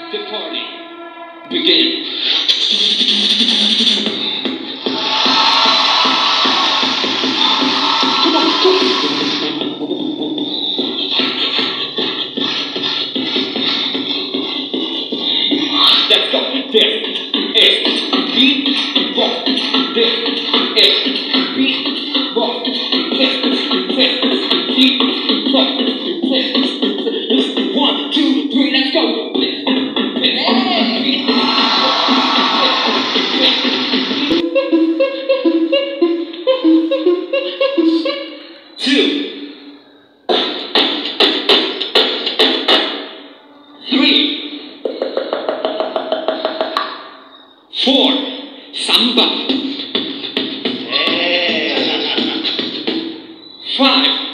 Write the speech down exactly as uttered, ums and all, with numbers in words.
the party begin. Come on, come on. Let's go. This is beat rock. This is beat rock. This is beat rock. One, two, three, let's go. Two, three, four, samba. Five.